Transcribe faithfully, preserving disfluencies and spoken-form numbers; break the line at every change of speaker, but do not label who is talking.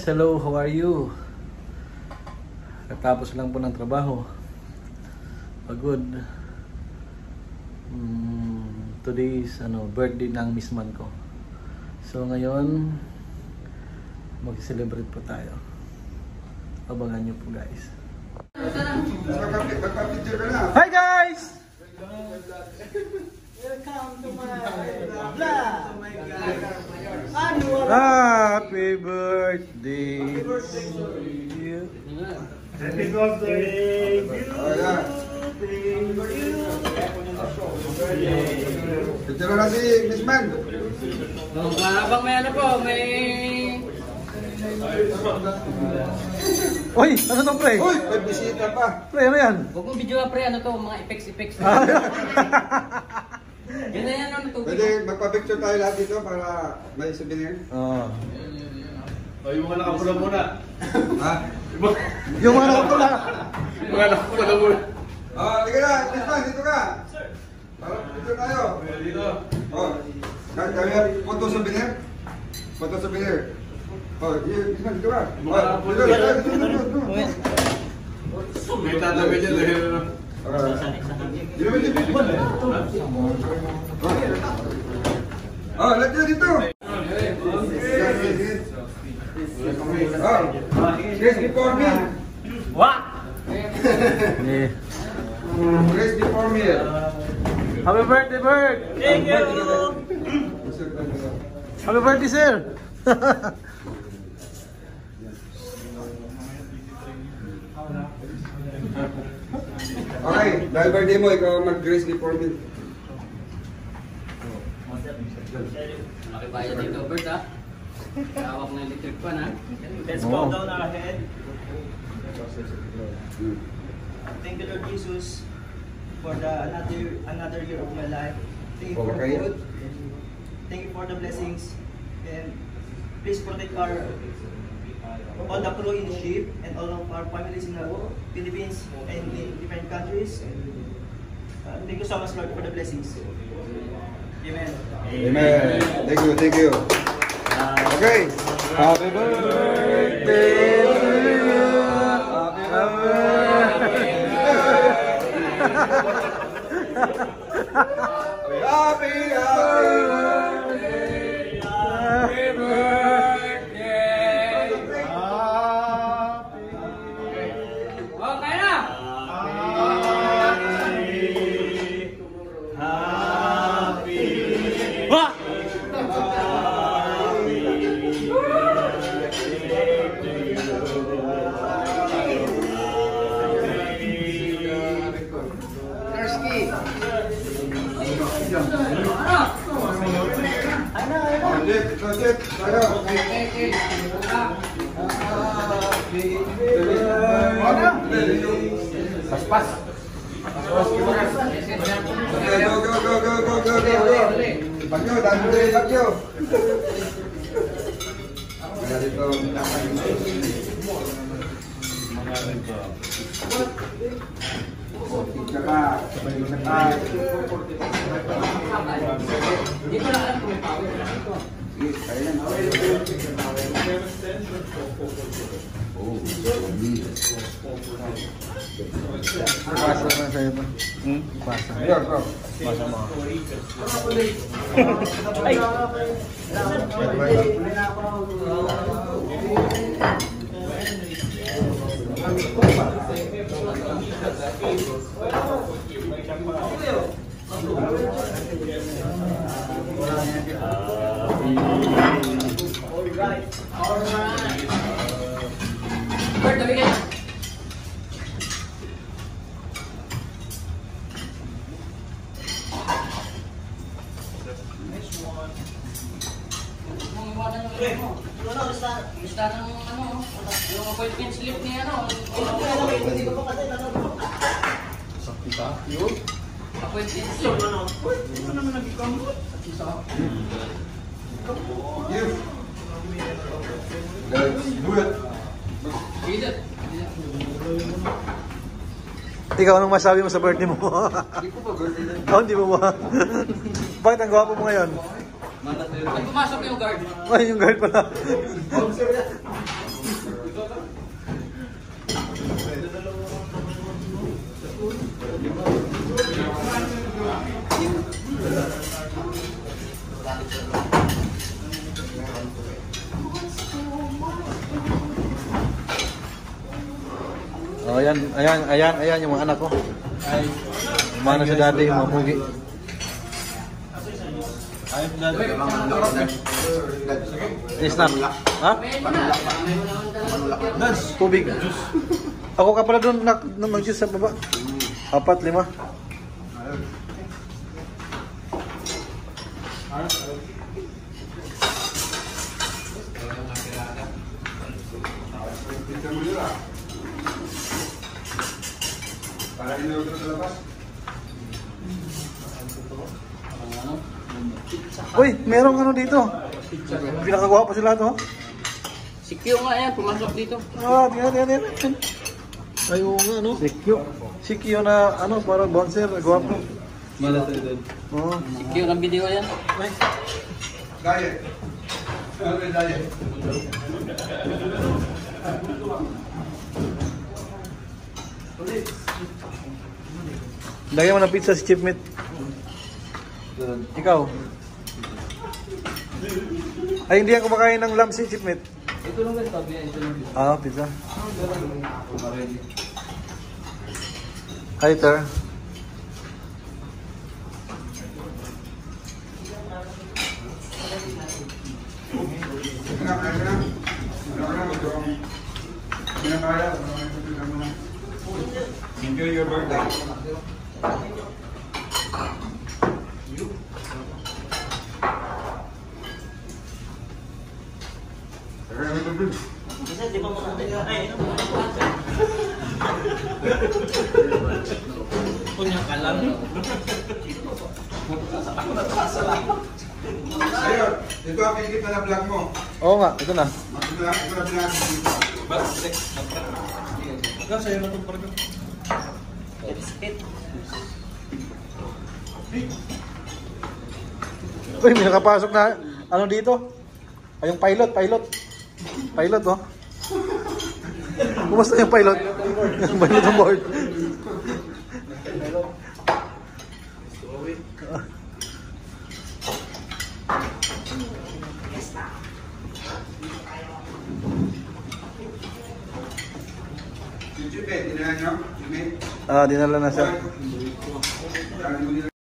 hello, how are you? Natapos lang po ng trabaho. Pagod. Mm, today is ano, birthday ng Miss Man ko. So ngayon, mag-celebrate po tayo. Abangan nyo po guys. Hi guys!
Welcome to my vlog!
Happy birthday!
Happy birthday to
you!
Happy birthday to you!
Picture na si Miss Man.
Habang may ano po, may...
Uy! Ano to pre?
Uy! May bisita pa.
Pre, ano yan?
Huwag mong video pre, ano to, mga effects-effects. Yan na yan, ano to.
Pwede magpa-picture tayo lahat dito para may souvenir.
Oo.
Oh, yung mga nakapula muna.
Ha?
Yung mga nakapula.
Yung mga nakapula muna.
Oh, tika na, Miss Man, dito ka. Para picture tayo.
Dito.
Oh, kaya photo souvenir? Photo souvenir. Oh, yun, Miss Man, dito ka. Oh, dito, dito, dito, dito.
May tatabi dyan dahil ano.
Dito, dito, dito. Oh, lahat dito dito. Oh, Grace before me.
Wah!
Yeah.
Grace before me.
Happy birthday, Bert!
Thank you!
Happy birthday, sir!
Okay, dahil birthday mo, ikaw mag-grace before me.
Makibayad dito, Bert ha? Hawak na electric fan ha?
Let's bow down our head. Thank the Lord Jesus for the another another year of my life. Thank you for the food. Thank you for the blessings. And please protect our all the crew in the ship and all of our families in the Philippines and in different countries. Uh, thank you so much, Lord, for the blessings. Amen.
Amen. Thank you, thank you. Okay. Happy birthday to you. Happy birthday. Happy, happy birthday. Happy birthday.
Okay na!
Wah!
Project, project, tayo.
Paspas!
Okay, go, go, go, go, go, go, go, go. Bagyo, dami ko rin bagyo. Kaya dito. Tsaka, tsaka.
Dito lang alam kung may power.
Ayan.
Pasa na sa'yo ba? Hmm? Pasa.
Ayun, bro.
Pasa mo.
Ay!
Bert, tabi ka na. Basta ng ano, yung appointment slip ni ano. Appointment slip.
You. Let's do it.
Dito.
Ikaw, anong masabi mo sa birthday mo?
Hindi ko pa birthday.
Oh, hindi mo ba? Bakit ang gwapo mo ngayon?
Pag pumasok yung guard.
Ay, yung guard pala. Oh, ayan, ayan, ayan, ayan yung mga anak ko. Mana sa daddy, mamugi. Snap. Ha? Tubig. Ako ka pala doon nak mag-juice sa baba. Apat, lima.
Para hindi ako sa labas.
Uy, merong ano dito. Pinakagawa pa sila to.
Si Q nga yan, pumasok dito.
Ah, tingnan, tingnan, tingnan. Ay, oo nga, no? Si Q. Si Q na, ano, parang bouncer, gwapo.
Malas na doon.
Oo.
Si Q ng video yan.
Ay,
Diet. Ano yung diet?
lagyan mo ng pizza si Chip Meat. Ikaw? Ay, hindi ako kumakain ng lamb si Chip Meat.
Ito lang guys, sabi ito lang.
Ah, pizza. Hi, sir.
Kaya na. Kaya na. Enjoy your birthday.
Kasi di ba mga ay, ano? Punya kalam.
Ayun, ito ang kikita na vlog mo.
Oo nga, ito na.
Ito na, ito na vlog mo.
Ikaw, sa'yo na itong parang.
It's it.
Uy, may nakapasok na, ano dito? Ay, yung pilot, pilot. Pilot, oh. Kumusta yung pilot? Yung pilot on board.
Si Jimmy, tinahan nyo? Jimmy?
Ah, dinala na siya.
Dahil mo nila